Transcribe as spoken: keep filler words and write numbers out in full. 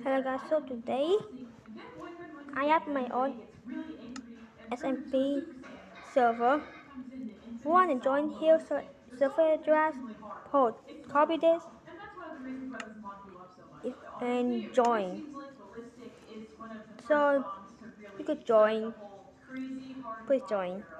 Hello guys, so today I have my own S M P server. Want to join here? So server address, post, copy this, and join. So you could join. Please join.